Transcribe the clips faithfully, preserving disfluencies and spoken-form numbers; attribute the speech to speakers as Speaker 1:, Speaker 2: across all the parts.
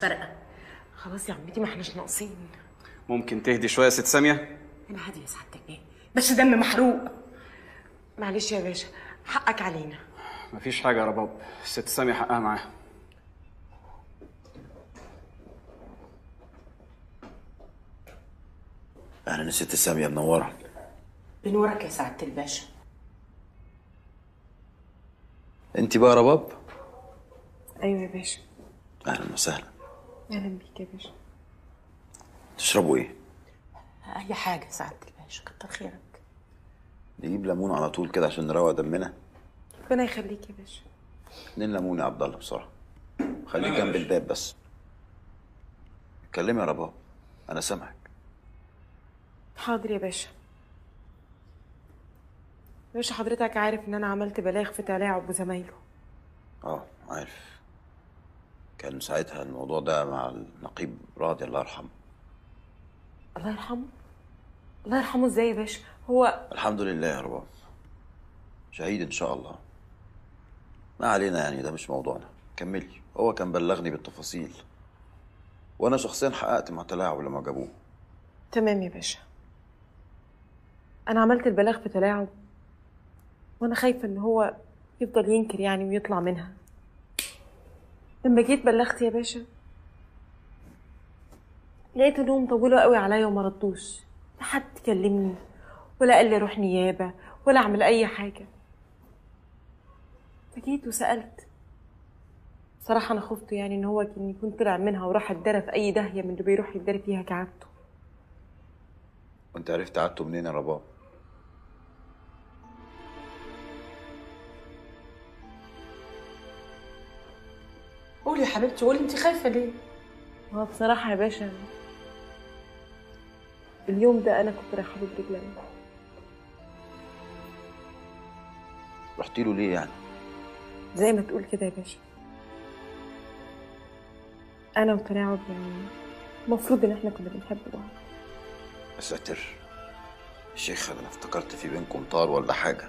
Speaker 1: فارقه. خلاص يا عمتي ما احناش ناقصين.
Speaker 2: ممكن تهدي شويه يا ست ساميه؟
Speaker 1: انا هاديه يا سعاده البيه، بس دم محروق. معلش يا باشا، حقك علينا.
Speaker 2: مفيش حاجه يا رباب، الست ساميه حقها معاها.
Speaker 3: اهلا الست ساميه، منوره.
Speaker 1: بنورك يا سعاده الباشا.
Speaker 3: انت بقى رباب؟
Speaker 1: ايوه يا باشا.
Speaker 3: اهلا وسهلا.
Speaker 1: اهلا بيك يا باشا.
Speaker 3: تشربوا ايه؟
Speaker 1: اي حاجه يا سعاده الباشا، كتر خيرك.
Speaker 3: نجيب ليمون على طول كده عشان نروق دمنا.
Speaker 1: ربنا يخليك يا باشا.
Speaker 3: اتنين ليمون يا عبد الله بسرعه. خليك جنب الباب بس. اتكلمي يا رباب، انا سامعك.
Speaker 1: حاضر يا باشا. يا باشا حضرتك عارف ان انا عملت بلاغ في تلاعب وزمايله.
Speaker 3: اه عارف. كان ساعتها الموضوع ده مع النقيب راضي الله يرحمه.
Speaker 1: الله يرحمه؟ الله يرحمه ازاي يا باشا؟ هو
Speaker 3: الحمد لله يا رباب، شهيد ان شاء الله. ما علينا يعني، ده مش موضوعنا. كملي. هو كان بلغني بالتفاصيل وانا شخصيا حققت مع تلاعب لما جابوه.
Speaker 1: تمام يا باشا. انا عملت البلاغ في تلاعب وانا خايفه ان هو يفضل ينكر يعني ويطلع منها. لما جيت بلغت يا باشا لقيت انهم طولوا قوي عليا وما ردوش. لا حد كلمني ولا قال لي اروح نيابه ولا اعمل اي حاجه. فجيت وسالت. صراحه انا خفت يعني ان هو كان يكون طلع منها وراح اتدرى في اي داهيه من اللي بيروح يتدرى فيها كعادته.
Speaker 3: وانت عرفت عادته منين يا رباب؟
Speaker 1: قولي يا حبيبتي، قولي انت خايفه ليه؟ هو بصراحه يا باشا اليوم ده انا كنت رايحه له برجلي.
Speaker 3: رحتي له ليه يعني؟
Speaker 1: زي ما تقول كده يا باشا. انا وتلاعب يعني المفروض ان احنا كنا بنحب بعض.
Speaker 3: يا ساتر، الشيخ انا افتكرت في بينكم طار ولا حاجه.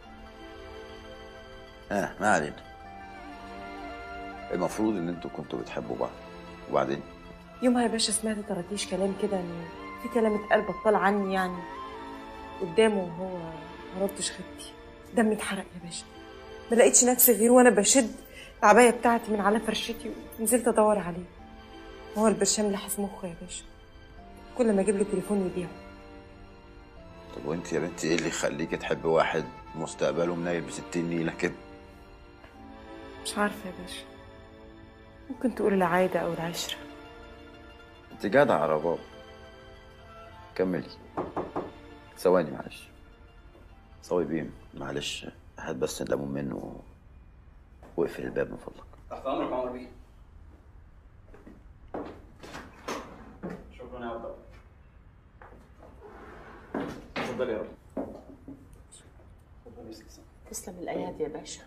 Speaker 3: اه ما علينا. المفروض ان انتوا كنتوا بتحبوا بعض. وبعدين
Speaker 1: يومها يا باشا سمعت طرطيش كلام كده ان في كلام اتقال بطال عني يعني قدامه وهو ما ردش خدتي. دمي اتحرق يا باشا. ما لقيتش نفسي غير وانا بشد العبايه بتاعتي من على فرشتي ونزلت ادور عليه. هو البرشام لحس مخه يا باشا. كل ما اجيب له تليفون يبيعه.
Speaker 3: طب وانت يا بنتي ايه اللي يخليكي تحبي واحد مستقبله منيل بستين نيله كده؟
Speaker 1: مش عارفه يا باشا. ممكن تقول العاده او العشره.
Speaker 3: انت جدع يا رباب. كملي. ثواني معلش. صوي بيه معلش، هات بس الليمون منه واقفل الباب من فضلك.
Speaker 2: تحت امرك يا عمر بيه. شكرا يا عبد الله. اتفضلي يا رب. اتفضلي يا ست.
Speaker 1: تسلم الايادي يا باشا.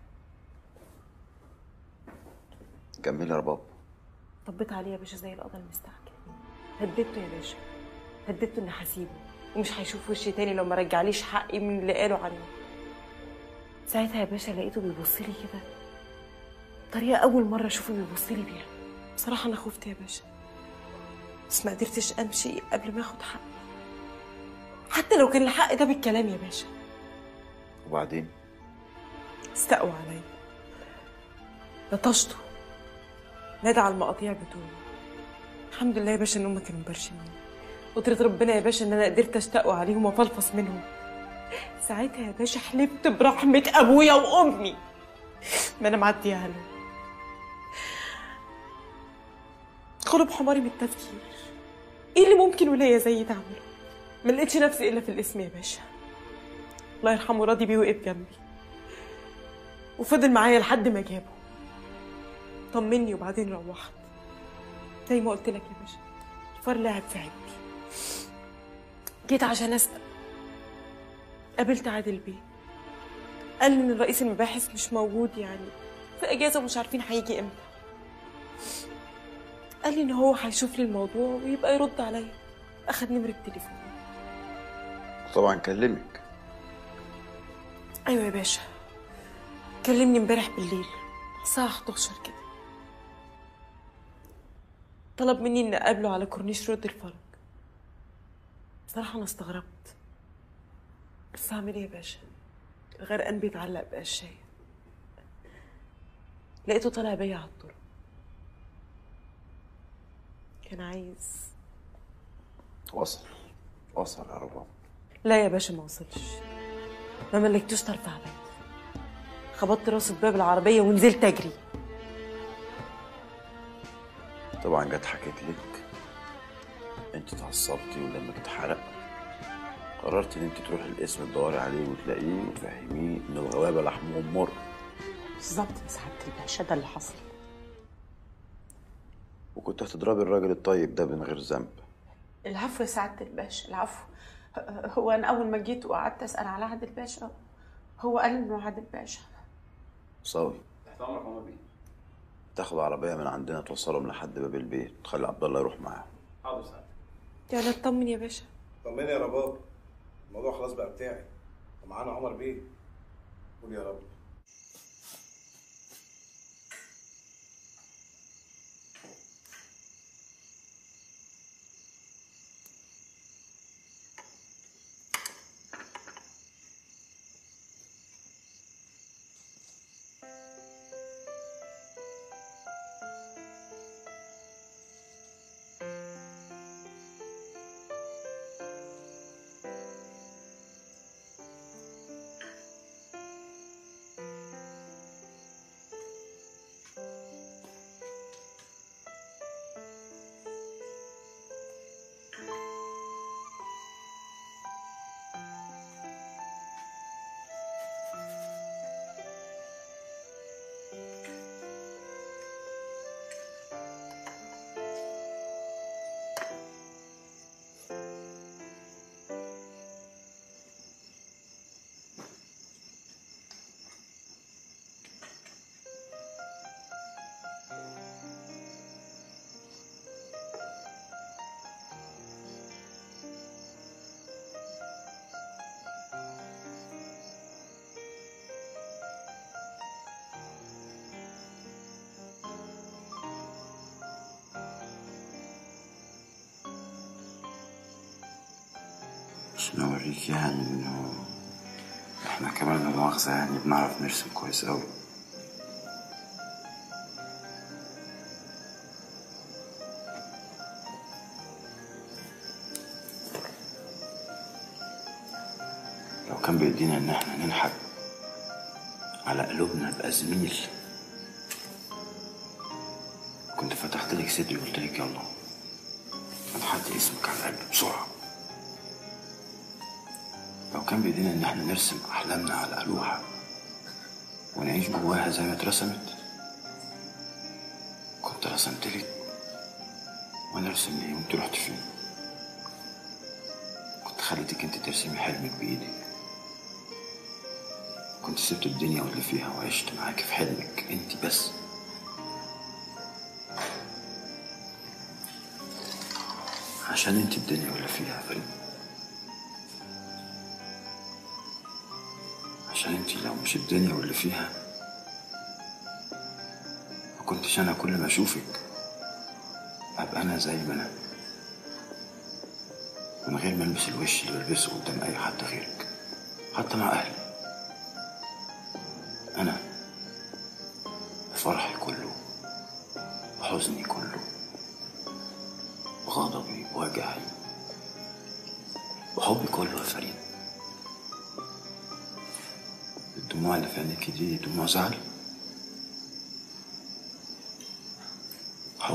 Speaker 3: كملي يا رباب.
Speaker 1: طبيت عليه يا باشا زي القضا المستعجل. هددته يا باشا. هددته اني هسيبه ومش هيشوف وشي تاني لو ما رجعليش حقي من اللي قالوا عنه. ساعتها يا باشا لقيته بيبص لي كده طريقه اول مره اشوفه بيبص لي بيها. بصراحه انا خفت يا باشا، بس ما قدرتش امشي قبل ما اخد حقي، حتى لو كان الحق ده بالكلام يا باشا.
Speaker 3: وبعدين
Speaker 1: استقوى عليا، لطشته، نادى على المقاطيع بتوعي. الحمد لله يا باشا ان هم كانوا مبرشمين. قدرة ربنا يا باشا ان انا قدرت اشتقوا عليهم وافلفص منهم. ساعتها يا باشا حلفت برحمة ابويا وامي ما انا معديها له. غلب حماري من التفكير. ايه اللي ممكن ولايه زي ده اعمله؟ ما لقيتش نفسي الا في الاسم يا باشا. الله يرحمه راضي بيه وقف جنبي وفضل معايا لحد ما جابه. طمني وبعدين روحت. زي ما قلت لك يا باشا الفار لعب في عيني. جيت عشان اسال، قابلت عادل بيه. قال لي ان رئيس المباحث مش موجود يعني في اجازه ومش عارفين هيجي امتى. قال لي ان هو هيشوف لي الموضوع ويبقى يرد عليا. اخد نمره تليفوني.
Speaker 3: طبعا كلمك.
Speaker 1: ايوه يا باشا كلمني امبارح بالليل الساعه حداشر كده. طلب مني اني اقابله على كورنيش رود الفرج. بصراحه انا استغربت، بس هعمل ايه يا باشا؟ الغرقان بيتعلق بقشايه. لقيته طالع بيا على الطرق، كان عايز.
Speaker 3: وصل وصل يا رباب.
Speaker 1: لا يا باشا ما وصلش، ما ملكتوش طرف عباية. خبطت راسه في باب العربيه ونزلت اجري.
Speaker 3: طبعا جت حكيت لك، انت اتعصبتي ودمك اتحرق، قررت ان انت تروحي القسم تدوري عليه وتلاقيه وتفهميه ان الغلابه لحمهم مر.
Speaker 1: بالظبط يا سعاده الباشا، ده اللي حصل.
Speaker 3: وكنت هتضربي الراجل الطيب ده من غير ذنب.
Speaker 1: العفو يا سعاده الباشا، العفو. هو انا اول ما جيت وقعدت اسال على عادل باشا، هو قال انه عادل باشا.
Speaker 3: صاوي،
Speaker 2: تحت امرك يا عمر بيه.
Speaker 3: تاخد عربيه من عندنا توصلهم لحد باب البيت وتخلي عبد الله يروح معاهم.
Speaker 2: حاضر سعادتك.
Speaker 1: يلا اطمن يا باشا.
Speaker 4: طمني يا رباب، الموضوع خلاص بقى بتاعي ومعانا عمر بيه. قول يا رب.
Speaker 3: عشان اوريك يعني انه احنا كمان لا مؤاخذة يعني بنعرف نرسم كويس اوي. لو كان بإيدينا ان احنا ننحت على قلوبنا بأزميل كنت فتحت لك صدري وقلت لك يلا انحت اسمك على القلب بسرعة. لو كان بإيدينا إن احنا نرسم أحلامنا على ألوحة ونعيش جواها زي ما اترسمت كنت رسمتلك وأنا أرسم ليه وأنت رحت فين. كنت خليتك أنت ترسمي حلمك بإيدك، كنت سبت الدنيا واللي فيها وعشت معاكي في حلمك أنت بس. عشان أنت الدنيا واللي فيها يا فريد، عشان انتي لو مش الدنيا واللي فيها ما كنتش انا كل ما اشوفك ابقى انا زي ما انا من غير ما البس الوش اللي بلبسه قدام اي حد غيرك حتى مع اهلي. انا فرحي كله وحزني كله وغضبي ووجعي وحبي كله يا فريد. الدموع اللي في عينيكي دي دموع زعل، حب.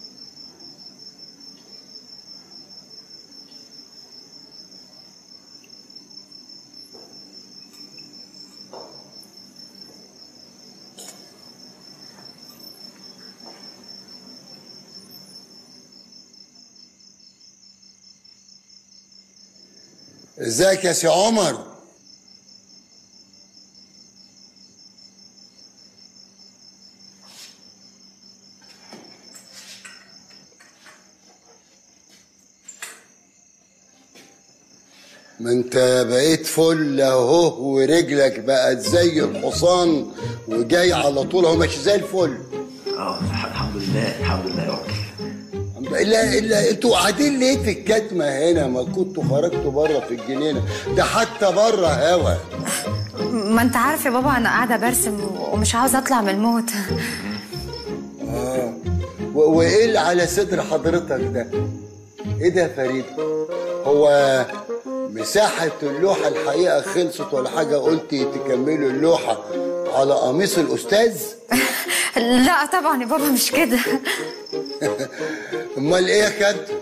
Speaker 5: ازيك يا سي عمر؟ ما انت بقيت فل اهو ورجلك بقت زي الحصان وجاي على طول اهو ماشي زي الفل.
Speaker 3: اه الحمد لله الحمد لله يا وكيل.
Speaker 5: لا لا انتوا قاعدين ليه في الكتمه هنا؟ ما كنتوا خرجتوا بره في الجنينه، ده حتى بره هوا.
Speaker 6: ما انت عارف يا بابا انا قاعده برسم ومش عاوزه اطلع من الموت.
Speaker 5: اه وايه اللي على صدر حضرتك ده؟ ايه ده يا فريد؟ هو مساحه اللوحه الحقيقه خلصت ولا حاجه؟ قلتي تكملوا اللوحه على قميص الاستاذ؟
Speaker 6: لا طبعا يا بابا مش كده.
Speaker 5: امال ايه يا كابتن؟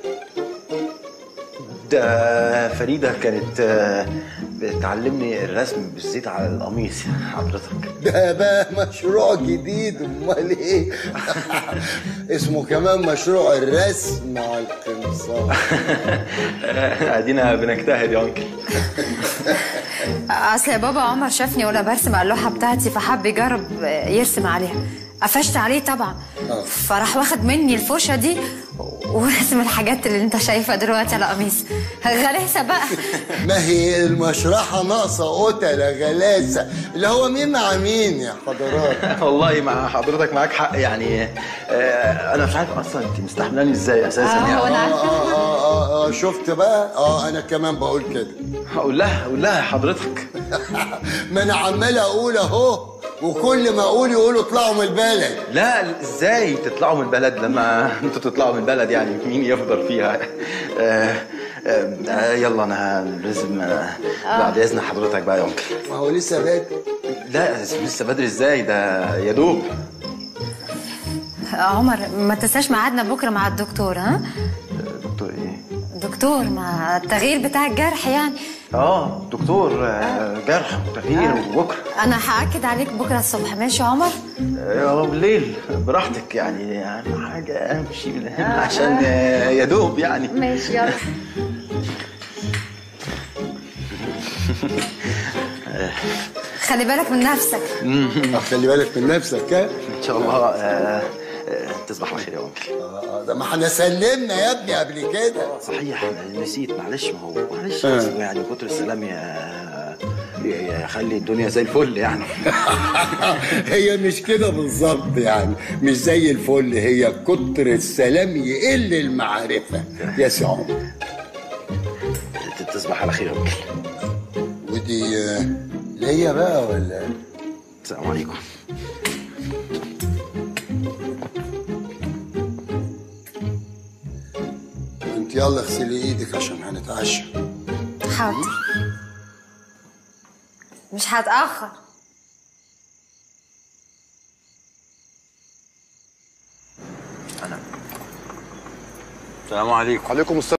Speaker 3: ده فريدة كانت بتعلمني الرسم بالزيت على القميص يا حضرتك.
Speaker 5: ده بقى مشروع جديد، امال ايه؟ اسمه كمان مشروع الرسم على القمصان.
Speaker 3: ادينا بنجتهد يا انكل.
Speaker 6: اصل يا بابا عمر شافني وانا برسم على اللوحه بتاعتي فحب يجرب يرسم عليها. قفشت عليه طبعا، فراح واخد مني الفرشه دي ورسم الحاجات اللي انت شايفها دلوقتي على قميص. غلاسه بقى.
Speaker 5: ما هي المشرحه ناقصه قتله غلاسه، اللي هو مين مع مين يا حضرات؟
Speaker 3: والله مع حضرتك معاك حق يعني. آه انا مش عارف اصلا انت مستحملاني ازاي اساسا يعني.
Speaker 6: اه انا عارفه.
Speaker 5: آه, آه, آه, اه شفت بقى؟ اه انا كمان بقول كده.
Speaker 3: هقول لها هقول لها يا حضرتك.
Speaker 5: ما انا عمال اقول اهو، وكل ما اقول يقولوا اطلعوا من البلد.
Speaker 3: لا ازاي تطلعوا من البلد لما انتوا تطلعوا من البلد؟ يعني مين يفضل فيها؟ آه آه آه يلا انا لازم آه بعد اذن حضرتك بقى يا انكل.
Speaker 5: ما هو لسه بدري.
Speaker 3: لا لسه بدري ازاي؟ ده يا دوب.
Speaker 6: عمر ما تنساش ميعادنا بكره مع الدكتور. ها
Speaker 3: دكتور ايه؟
Speaker 6: دكتور مع التغيير بتاع الجرح يعني.
Speaker 3: اه دكتور آه جرح وتغيير آه. وبكره
Speaker 6: انا هاكد عليك بكره الصبح. ماشي يا عمر؟
Speaker 3: اه بالليل براحتك يعني. اهم حاجه امشي من هنا عشان آه يا دوب يعني.
Speaker 6: ماشي يلا. خلي بالك من نفسك.
Speaker 5: خلي بالك من نفسك. ها
Speaker 3: ان شاء الله. آه تصبح على خير يا انكل.
Speaker 5: اه ده ما احنا سلمنا يا ابني قبل كده.
Speaker 3: صحيح نسيت، معلش. ما هو معلش آه. يعني كتر السلام يا يخلي الدنيا زي الفل يعني.
Speaker 5: هي مش كده بالظبط يعني، مش زي الفل، هي كتر السلام يقل المعرفه يا سي عمر.
Speaker 3: تصبح على خير يا انكل.
Speaker 5: ودي ليا بقى ولا؟
Speaker 3: السلام عليكم.
Speaker 5: انت يلا اغسلي ايدك عشان هنتعشى.
Speaker 6: حاضر مش هتأخر.
Speaker 3: انا السلام عليكم.
Speaker 4: وعليكم السلام.